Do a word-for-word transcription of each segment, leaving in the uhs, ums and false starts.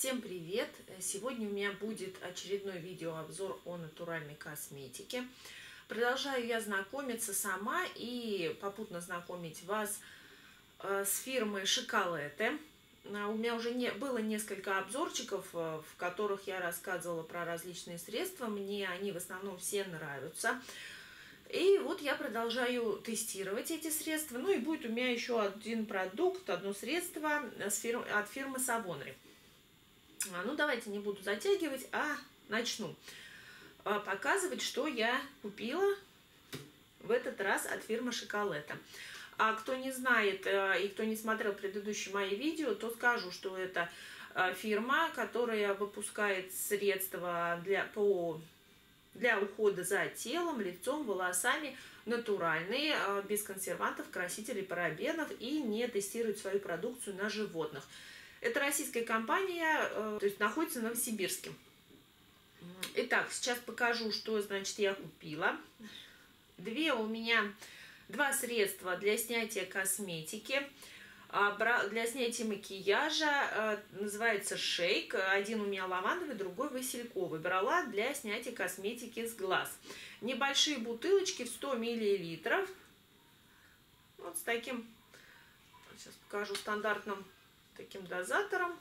Всем привет! Сегодня у меня будет очередной видеообзор о натуральной косметике. Продолжаю я знакомиться сама и попутно знакомить вас с фирмой Шоколете. У меня уже не, было несколько обзорчиков, в которых я рассказывала про различные средства. Мне они в основном все нравятся. И вот я продолжаю тестировать эти средства. Ну и будет у меня еще один продукт, одно средство от фирмы Savonry. Ну, давайте не буду затягивать, а начну показывать, что я купила в этот раз от фирмы Шоколете. А кто не знает и кто не смотрел предыдущие мои видео, то скажу, что это фирма, которая выпускает средства для, по, для ухода за телом, лицом, волосами, натуральные, без консервантов, красителей, парабенов, и не тестирует свою продукцию на животных. Это российская компания, то есть находится в Новосибирске. Итак, сейчас покажу, что, значит, я купила. Две у меня, два средства для снятия косметики, для снятия макияжа, называется шейк. Один у меня лавандовый, другой васильковый. Брала для снятия косметики с глаз. Небольшие бутылочки в сто миллилитров. Вот с таким, сейчас покажу, стандартным таким дозатором,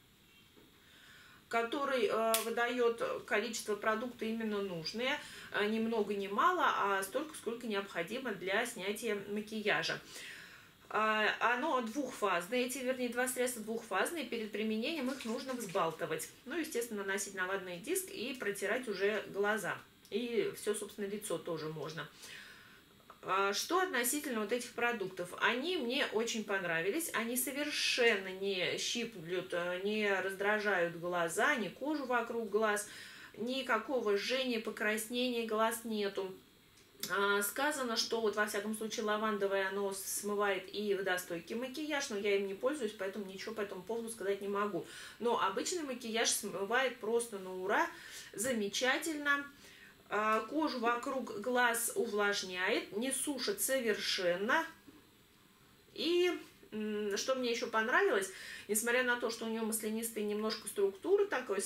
который э, выдает количество продукта именно нужное, э, ни много ни мало, а столько, сколько необходимо для снятия макияжа. Э, оно двухфазное, эти, вернее, два средства двухфазные, перед применением их нужно взбалтывать. Ну, естественно, наносить на ватный диск и протирать уже глаза. И все, собственно, лицо тоже можно. Что относительно вот этих продуктов? Они мне очень понравились. Они совершенно не щиплют, не раздражают глаза, ни кожу вокруг глаз, никакого жжения, покраснения глаз нету. Сказано, что вот во всяком случае лавандовое оно смывает и водостойкий макияж, но я им не пользуюсь, поэтому ничего по этому поводу сказать не могу. Но обычный макияж смывает просто на ура, замечательно. Кожу вокруг глаз увлажняет, не сушит совершенно. И что мне еще понравилось, несмотря на то, что у нее маслянистая немножко структура, такой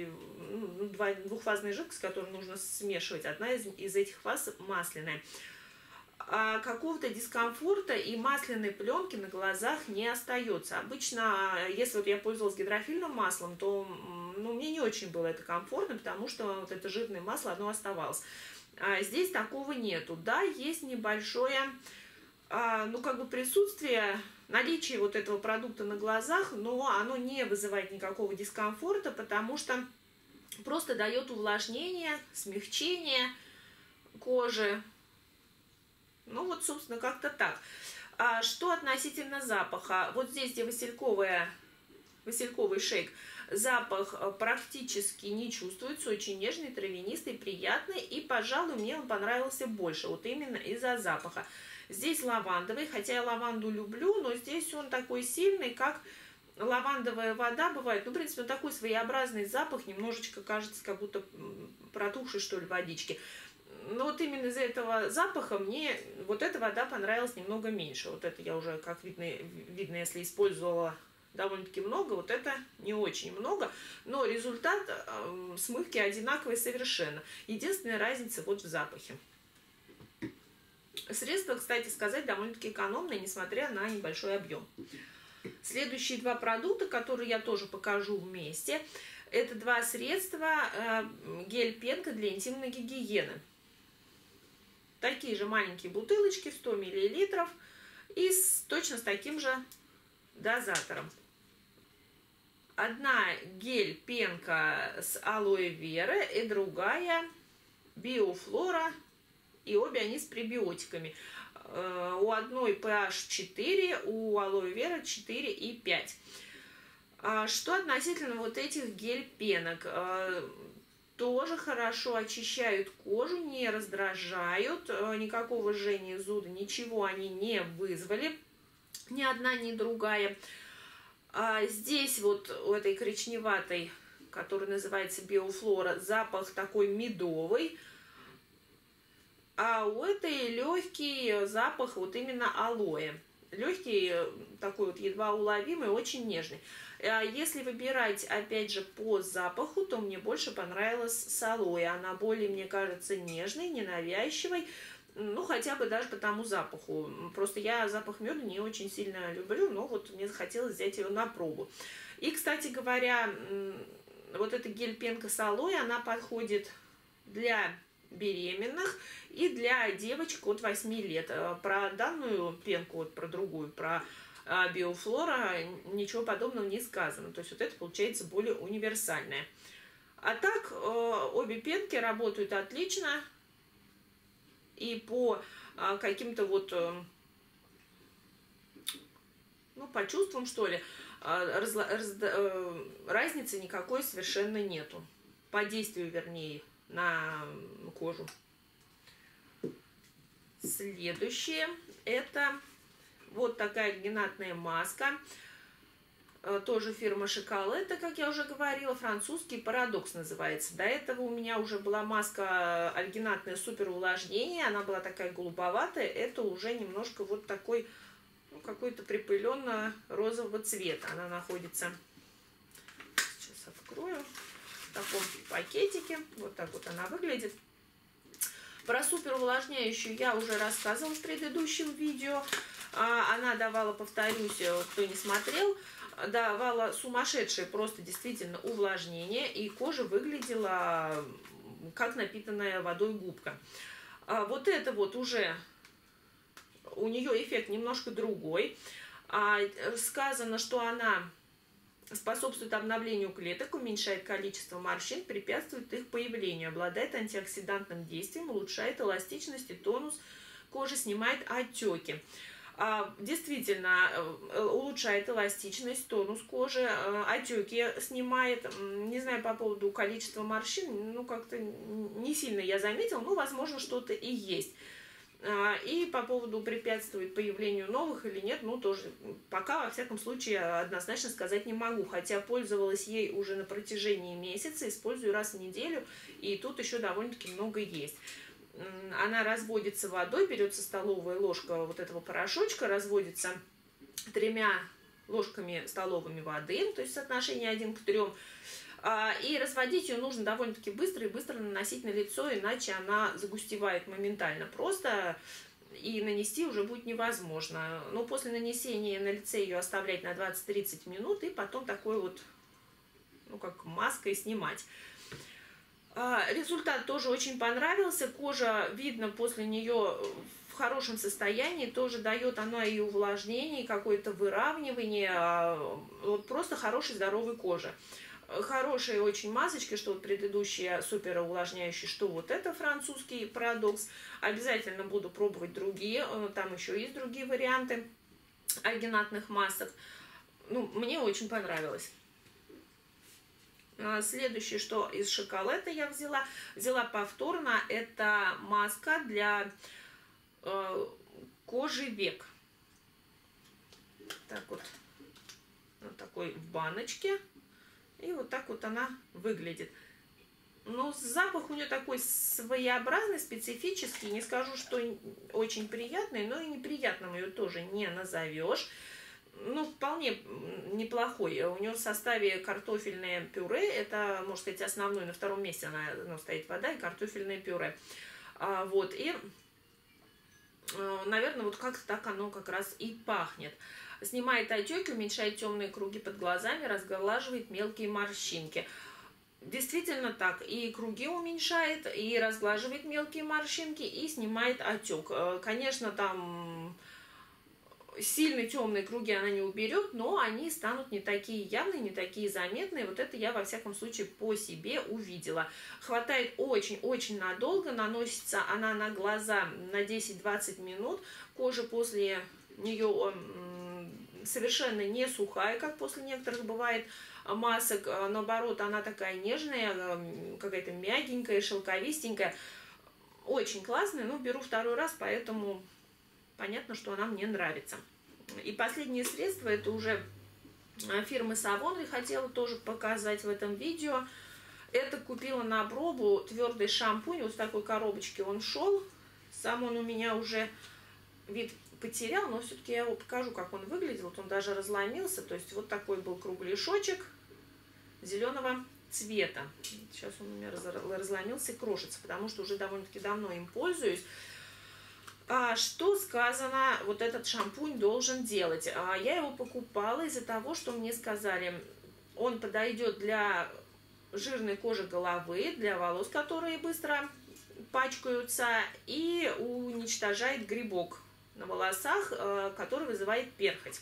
двухфазная жидкость, которую нужно смешивать, одна из, из этих фаз масляная, а какого-то дискомфорта и масляной пленки на глазах не остается. Обычно, если вот я пользовалась гидрофильным маслом, то ну, мне не очень было это комфортно, потому что вот это жирное масло, оно оставалось. А здесь такого нету. Да, есть небольшое, а, ну, как бы присутствие, наличие вот этого продукта на глазах, но оно не вызывает никакого дискомфорта, потому что просто дает увлажнение, смягчение кожи. Ну вот, собственно, как-то так. А что относительно запаха? Вот здесь, где васильковая, васильковый шейк, запах практически не чувствуется, очень нежный, травянистый, приятный, и, пожалуй, мне он понравился больше, вот именно из-за запаха. Здесь лавандовый, хотя я лаванду люблю, но здесь он такой сильный, как лавандовая вода бывает. Ну, в принципе, он такой своеобразный запах, немножечко кажется, как будто протухшей, что ли, водички. Но вот именно из-за этого запаха мне вот эта вода понравилась немного меньше. Вот это я уже, как видно, видно, если использовала довольно-таки много, вот это не очень много. Но результат э, смывки одинаковый совершенно. Единственная разница вот в запахе. Средство, кстати сказать, довольно-таки экономное, несмотря на небольшой объем. Следующие два продукта, которые я тоже покажу вместе, это два средства, э, гель-пенка для интимной гигиены. Такие же маленькие бутылочки, сто миллилитров, и с, точно с таким же дозатором. Одна гель-пенка с алоэ вера и другая биофлора, и обе они с пребиотиками. У одной pH четыре, у алоэ вера четыре и пять. Что относительно вот этих гель-пенок? Тоже хорошо очищают кожу, не раздражают, никакого жжения, зуда, ничего они не вызвали, ни одна, ни другая. А здесь вот у этой коричневатой, которая называется биофлора, запах такой медовый, а у этой легкий запах вот именно алоэ. легкий, такой вот едва уловимый, очень нежный. Если выбирать, опять же, по запаху, то мне больше понравилась с алоэ. Она более, мне кажется, нежной, ненавязчивой. Ну, хотя бы даже по тому запаху. Просто я запах меда не очень сильно люблю, но вот мне захотелось взять ее на пробу. И, кстати говоря, вот эта гель-пенка с алоэ, она подходит для беременных и для девочек от восьми лет. Про данную пенку, вот про другую, про Биофлора, ничего подобного не сказано. То есть вот это получается более универсальное. А так, обе пенки работают отлично. И по каким-то вот, ну, по чувствам, что ли, раз, раз, разницы никакой совершенно нету. По действию, вернее, на кожу. Следующее это вот такая альгинатная маска. Тоже фирма Шоколета, как я уже говорила, французский парадокс называется. До этого у меня уже была маска альгинатная супер увлажнение, она была такая голубоватая, это уже немножко вот такой, ну, какой-то припыленно-розового цвета. Она находится, сейчас открою, в таком пакетике, вот так вот она выглядит. Про супер увлажняющую я уже рассказывала в предыдущем видео. Она давала, повторюсь, кто не смотрел, давала сумасшедшее просто действительно увлажнение, и кожа выглядела как напитанная водой губка. А вот это вот уже у нее эффект немножко другой. А, сказано, что она способствует обновлению клеток, уменьшает количество морщин, препятствует их появлению, обладает антиоксидантным действием, улучшает эластичность и тонус кожи, снимает отеки. Действительно улучшает эластичность, тонус кожи, отеки снимает. Не знаю по поводу количества морщин, ну как-то не сильно я заметила, но возможно что-то и есть. И по поводу препятствует появлению новых или нет, ну тоже пока во всяком случае однозначно сказать не могу. Хотя пользовалась ей уже на протяжении месяца, использую раз в неделю, и тут еще довольно-таки много есть. Она разводится водой, берется столовая ложка вот этого порошочка, разводится тремя ложками столовыми воды, то есть соотношение один к трем. И разводить ее нужно довольно-таки быстро и быстро наносить на лицо, иначе она загустевает моментально просто, и нанести уже будет невозможно. Но после нанесения на лице ее оставлять на двадцать-тридцать минут, и потом такой вот, ну как маской снимать. Результат тоже очень понравился. Кожа, видно, после нее в хорошем состоянии. Тоже дает она и увлажнение, и какое-то выравнивание. Вот просто хорошей, здоровой кожи. Хорошие очень масочки, что вот предыдущие супер увлажняющие, что вот это французский парадокс. Обязательно буду пробовать другие. Там еще есть другие варианты альгинатных масок. Ну, мне очень понравилось. Следующее, что из Шоколета я взяла, взяла повторно, это маска для э, кожи век. Так вот, вот такой в баночке. И вот так вот она выглядит. Но запах у нее такой своеобразный, специфический. Не скажу, что очень приятный, но и неприятным ее тоже не назовешь. Ну, вполне неплохой. У нее в составе картофельное пюре. Это, можно сказать, основной. На втором месте она, ну, стоит вода и картофельное пюре. А, вот. И, наверное, вот как-то так оно как раз и пахнет. Снимает отеки, уменьшает темные круги под глазами, разглаживает мелкие морщинки. Действительно так. И круги уменьшает, и разглаживает мелкие морщинки, и снимает отек. Конечно, там сильные темные круги она не уберет, но они станут не такие явные, не такие заметные. Вот это я во всяком случае по себе увидела. Хватает очень-очень надолго, наносится она на глаза на десять-двадцать минут. Кожа после нее совершенно не сухая, как после некоторых бывает масок. Наоборот, она такая нежная, какая-то мягенькая, шелковистенькая. Очень классная, но беру второй раз, поэтому понятно, что она мне нравится. И последнее средство, это уже фирмы Savon, и хотела тоже показать в этом видео. Это купила на пробу твердый шампунь, вот в такой коробочке он шел. Сам он у меня уже, вид потерял, но все-таки я его покажу, как он выглядел. Вот он даже разломился, то есть вот такой был кругляшочек зеленого цвета. Сейчас он у меня разломился и крошится, потому что уже довольно-таки давно им пользуюсь. А что сказано, вот этот шампунь должен делать? А я его покупала из-за того, что мне сказали, он подойдет для жирной кожи головы, для волос, которые быстро пачкаются, и уничтожает грибок на волосах, который вызывает перхоть.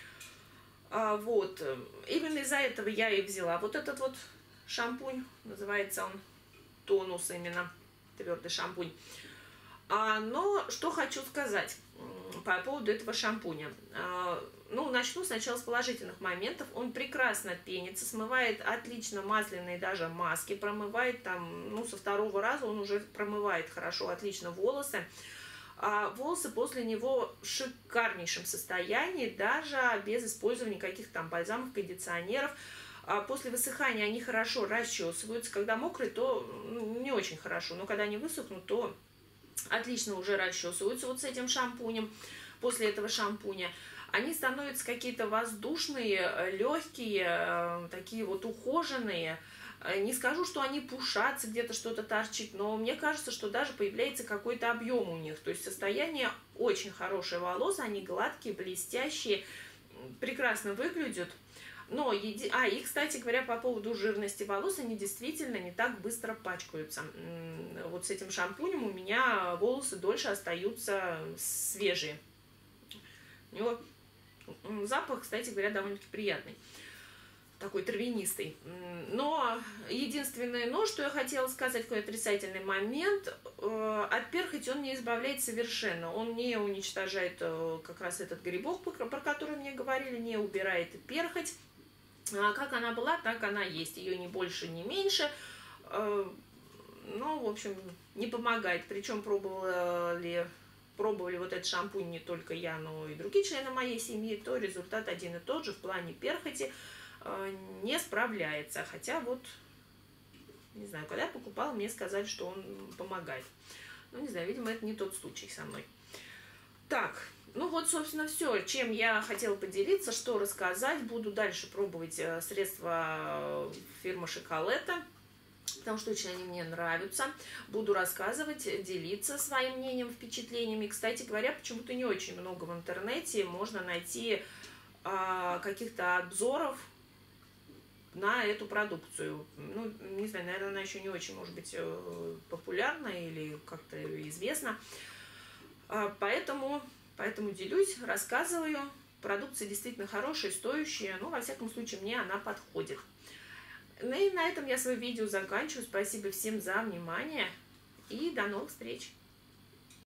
Вот. Именно из-за этого я и взяла вот этот вот шампунь. Называется он тонус именно, твердый шампунь. А, но что хочу сказать по поводу этого шампуня. А, ну, начну сначала с положительных моментов. Он прекрасно пенится, смывает отлично масляные даже маски, промывает там, ну, со второго раза он уже промывает хорошо, отлично волосы. А волосы после него в шикарнейшем состоянии, даже без использования каких-то там бальзамов, кондиционеров. А после высыхания они хорошо расчесываются. Когда мокрые, то не очень хорошо, но когда они высохнут, то отлично уже расчесываются вот с этим шампунем. После этого шампуня они становятся какие-то воздушные, легкие, такие вот ухоженные. Не скажу, что они пушатся, где-то что-то торчит, но мне кажется, что даже появляется какой-то объем у них. То есть состояние очень хорошее волос, они гладкие, блестящие, прекрасно выглядят. Но, еди... а, и, кстати говоря, по поводу жирности волос, они действительно не так быстро пачкаются. Вот с этим шампунем у меня волосы дольше остаются свежие. У него запах, кстати говоря, довольно-таки приятный. Такой травянистый. Но единственное, но, что я хотела сказать, какой отрицательный момент, от перхоти он не избавляет совершенно. Он не уничтожает как раз этот грибок, про который мне говорили, не убирает перхоть. Как она была, так она есть. Ее ни больше, ни меньше. Ну, в общем, не помогает. Причем пробовали, пробовали вот этот шампунь не только я, но и другие члены моей семьи, то результат один и тот же в плане перхоти. Не справляется. Хотя вот, не знаю, когда я покупала, мне сказали, что он помогает. Ну, не знаю, видимо, это не тот случай со мной. Так, ну вот, собственно, все, чем я хотела поделиться, что рассказать. Буду дальше пробовать средства фирмы Шоколета, потому что очень они мне нравятся. Буду рассказывать, делиться своим мнением, впечатлениями. Кстати говоря, почему-то не очень много в интернете можно найти а, каких-то обзоров на эту продукцию. Ну, не знаю, наверное, она еще не очень, может быть, популярна или как-то известна. Поэтому, поэтому делюсь, рассказываю. Продукция действительно хорошая, стоящая. Ну, во всяком случае, мне она подходит. Ну и на этом я свое видео заканчиваю. Спасибо всем за внимание. И до новых встреч!